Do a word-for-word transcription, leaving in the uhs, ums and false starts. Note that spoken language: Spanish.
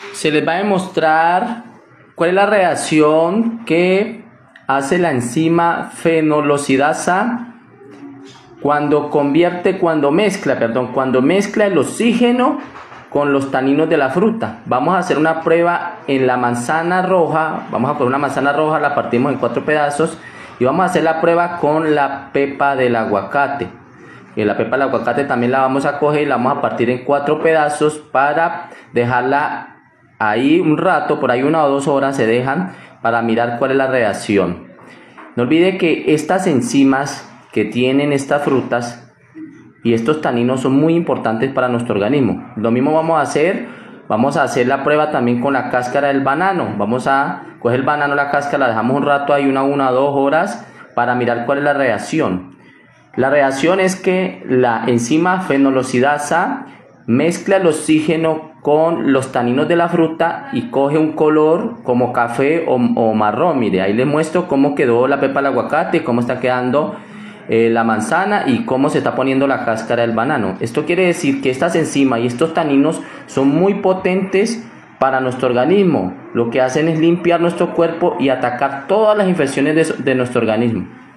se les va a demostrar cuál es la reacción que hace la enzima fenolosidasa cuando convierte, cuando mezcla, perdón, cuando mezcla el oxígeno con los taninos de la fruta. Vamos a hacer una prueba en la manzana roja. Vamos a poner una manzana roja, la partimos en cuatro pedazos y vamos a hacer la prueba con la pepa del aguacate. Y la pepa del aguacate también la vamos a coger y la vamos a partir en cuatro pedazos para dejarla ahí un rato, por ahí una o dos horas se dejan para mirar cuál es la reacción. No olvide que estas enzimas que tienen estas frutas y estos taninos son muy importantes para nuestro organismo. Lo mismo vamos a hacer, vamos a hacer la prueba también con la cáscara del banano. Vamos a coger el banano, la cáscara, la dejamos un rato ahí, una, una o dos horas para mirar cuál es la reacción. La reacción es que la enzima fenolosidasa mezcla el oxígeno con los taninos de la fruta y coge un color como café o, o marrón. Mire, ahí les muestro cómo quedó la pepa del aguacate, cómo está quedando eh, la manzana y cómo se está poniendo la cáscara del banano. Esto quiere decir que estas enzimas y estos taninos son muy potentes para nuestro organismo. Lo que hacen es limpiar nuestro cuerpo y atacar todas las infecciones de, de nuestro organismo.